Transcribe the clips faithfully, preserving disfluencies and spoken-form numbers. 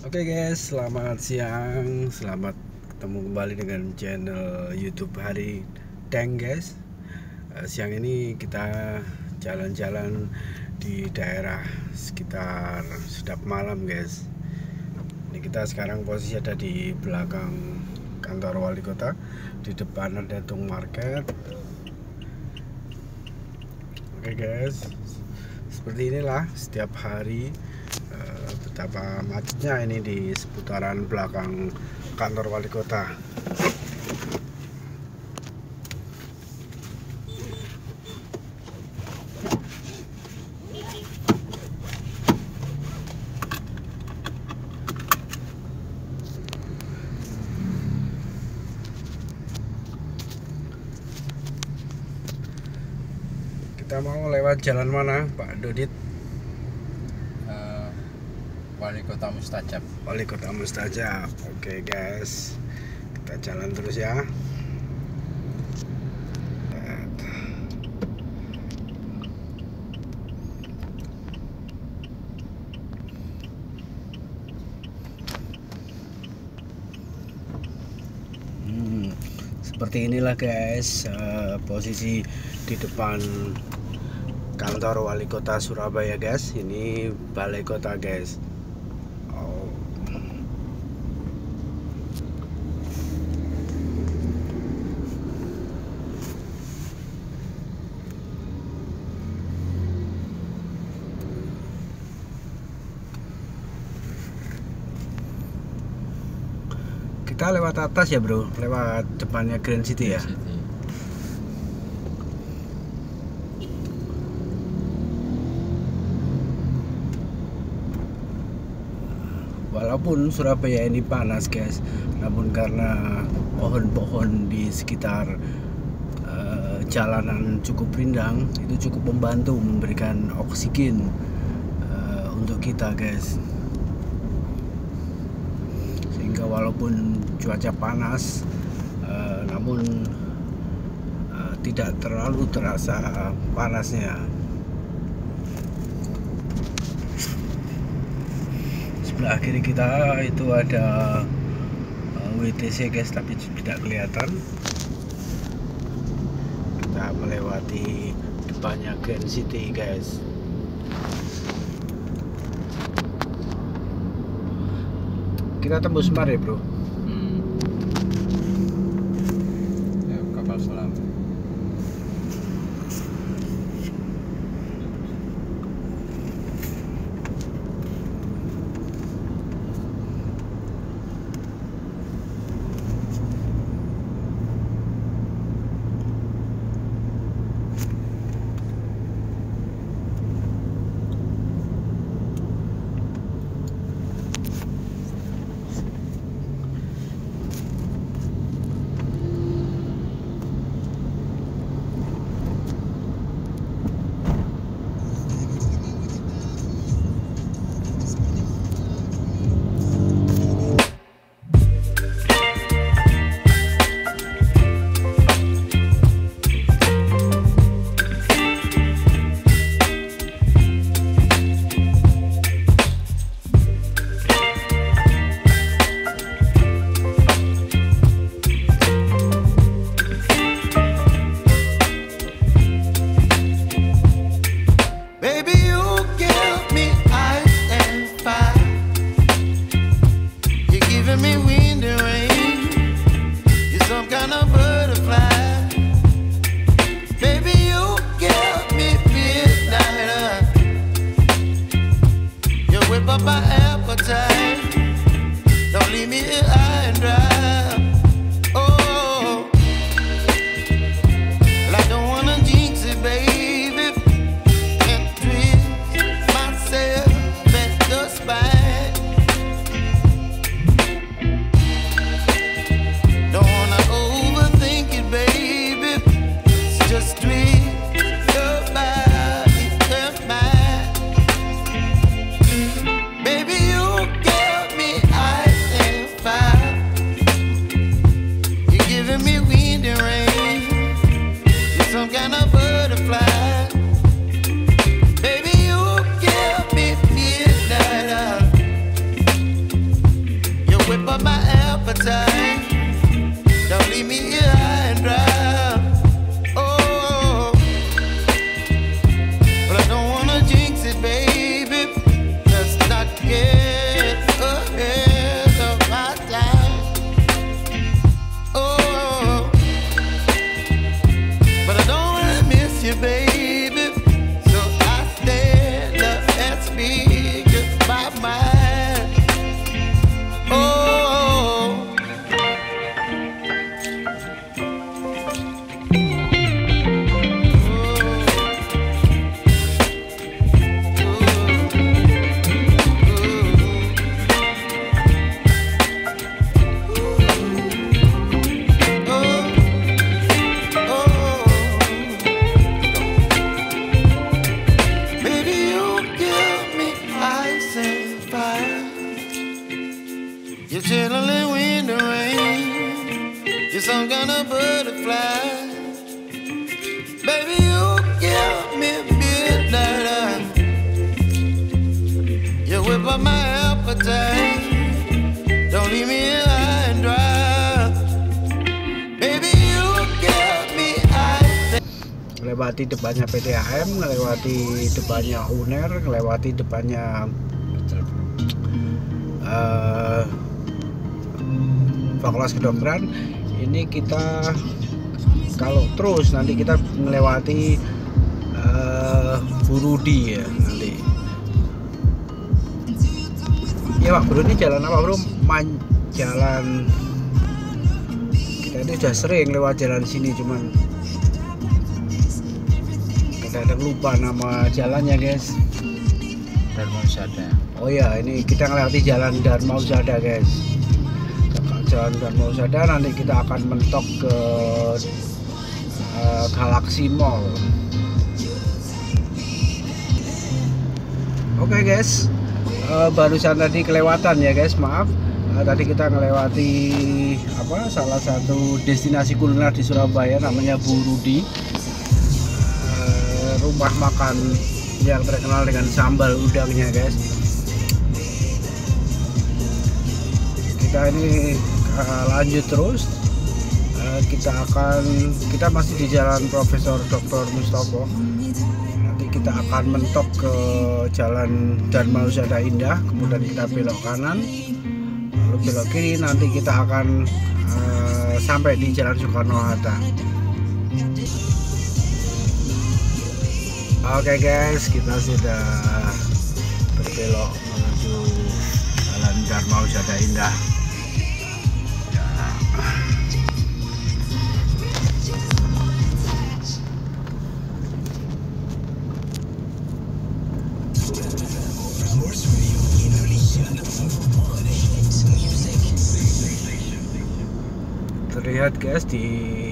Oke guys, selamat siang, selamat ketemu kembali dengan channel YouTube Hari Tank guys. Eh, Siang ini kita jalan-jalan di daerah sekitar Sedap Malam guys. Ini kita sekarang posisi ada di belakang kantor wali kota, di depan ada Tung Market. Oke guys, seperti inilah setiap hari eh, betapa macetnya ini di seputaran belakang kantor wali kota. Kita mau lewat jalan mana, Pak Dodit? Uh, Wali Kota Mustajab. Wali Kota Mustajab. Oke guys, kita jalan terus ya. Hmm, seperti inilah guys uh, posisi di depan kantor wali kota Surabaya guys. Ini balai kota guys. Oh. Kita lewat atas ya bro, lewat depannya Grand City ya. City. Walaupun Surabaya ini panas guys, namun karena pohon-pohon di sekitar uh, jalanan cukup rindang, itu cukup membantu memberikan oksigen uh, untuk kita guys. Sehingga walaupun cuaca panas, uh, namun uh, tidak terlalu terasa panasnya. Sebelah kiri kita itu ada uh, W T C guys, tapi tidak kelihatan. Kita melewati depannya Grand City guys. Kita tembus Mar ya bro. Hmm. Ya, kapal selam. up my appetite. Don't leave me here high and dry. Oh, but I don't wanna jinx it, baby. Let's not get ahead of my time. Oh, but I don't wanna miss you, baby. So I stand up and speak just my mind. Oh. You're chilling in the rain. You're some kind of butterfly. Baby, you give me midnight. You whip up my appetite. Don't leave me here high and dry. Baby, you give me ice. Melewati depannya P T H M, melewati depannya U N E R, melewati depannya uh, Fakultas Kedokteran. Ini kita kalau terus nanti kita melewati uh, Burudi ya nanti. Ya Pak Bro, ini jalan apa Bro? Man, jalan kita ini sudah sering lewat jalan sini, cuman kadang-kadang lupa nama jalannya guys. Dharmausada. Oh ya, ini kita melewati jalan Dharmausada guys. Jalan Dharmausada, nanti kita akan mentok ke uh, Galaxy Mall. Oke okay guys, uh, barusan tadi kelewatan ya guys, maaf. Uh, tadi kita melewati apa? Salah satu destinasi kuliner di Surabaya, namanya Burudi. Uh, rumah makan yang terkenal dengan sambal udangnya guys. Kita ini Uh, lanjut terus, uh, kita akan kita masih di jalan Profesor Doktor Mustopo. Nanti kita akan mentok ke jalan Dharmausada Indah, kemudian kita belok kanan, lalu belok kiri, nanti kita akan uh, sampai di jalan Soekarno Hatta. Oke okay guys, kita sudah berbelok menuju jalan Dharmausada Indah. Terlihat guys di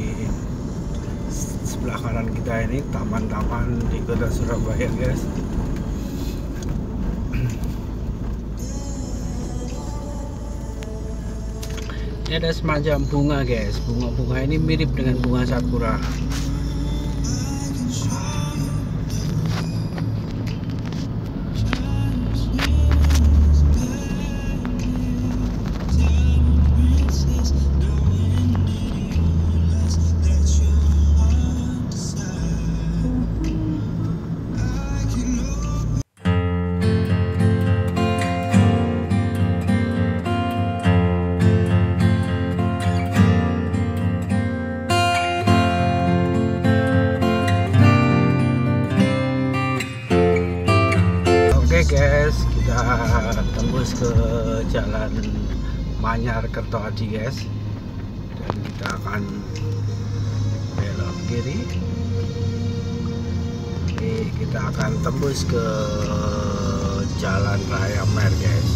sebelah kanan kita ini taman-taman di kota Surabaya guys. Ini ada semacam bunga guys. Bunga-bunga ini mirip dengan bunga sakura. Guys, kita tembus ke jalan Manyar Kertoadi guys, dan kita akan belok kiri. Oke, kita akan tembus ke Jalan Raya Mer guys.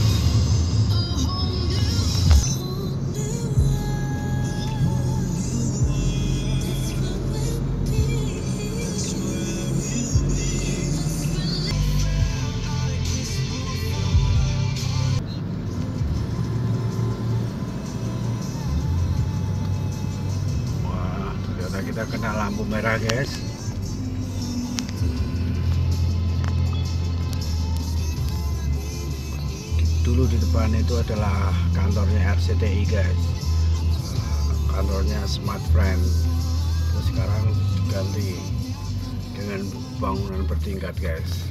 Kita kena lampu merah guys. Dulu di depan itu adalah kantornya R C T I guys, kantornya Smart Friend. Terus sekarang diganti dengan bangunan bertingkat guys.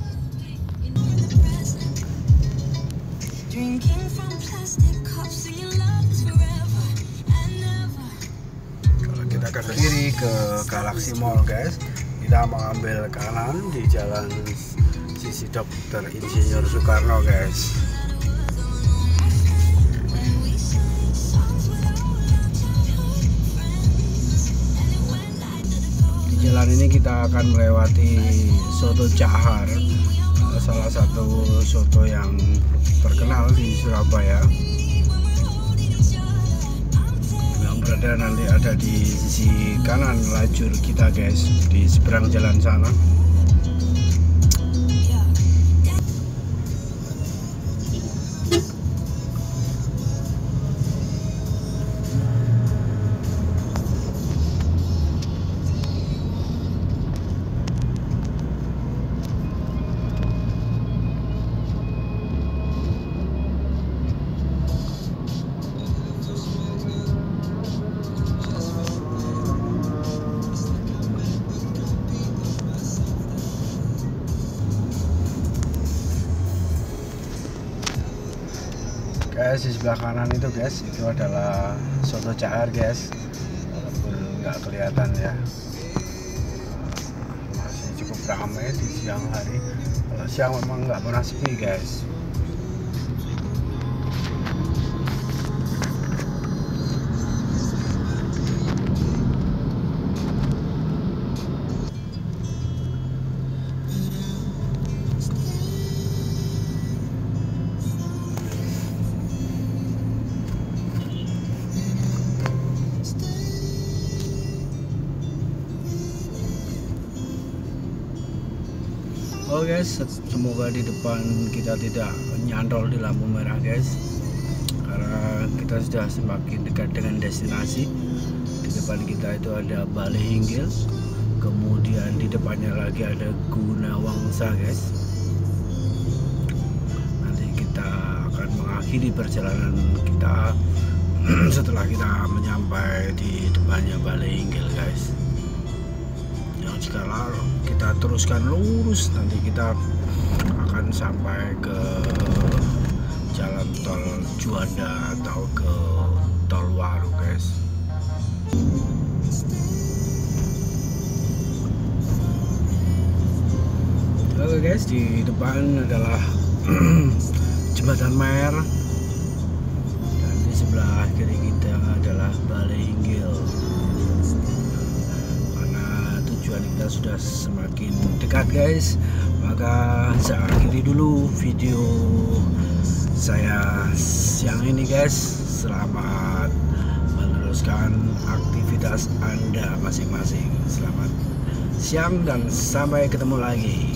Kalau kita ke kiri ke Galaxy Mall guys, kita mengambil kanan di jalan sisi Dokter Insinyur Soekarno guys. Di jalan ini kita akan melewati soto Cahar, salah satu soto yang terkenal di Surabaya, yang berada nanti ada di sisi kanan lajur kita guys, di seberang jalan sana. Guys, di sebelah kanan itu guys, itu adalah soto Cahar guys, walaupun nggak kelihatan ya, masih cukup ramai di siang hari. Kalau siang memang nggak pernah sepi guys. Oh guys, semoga di depan kita tidak nyantol di lampu merah guys, karena kita sudah semakin dekat dengan destinasi. Di depan kita itu ada Balai Hinggil, kemudian di depannya lagi ada Gunawangsa guys. Nanti kita akan mengakhiri perjalanan kita setelah kita menyampai di depannya Balai Hinggil guys. Yang sekarang kita teruskan lurus, nanti kita akan sampai ke jalan tol Juanda atau ke tol Waru guys. Oke guys, di depan adalah Jembatan Mer, dan di sebelah kiri kita adalah Balai Hinggil. Kita sudah semakin dekat guys, maka saya akhiri dulu video saya siang ini guys. Selamat meneruskan aktivitas Anda masing-masing. Selamat siang dan sampai ketemu lagi.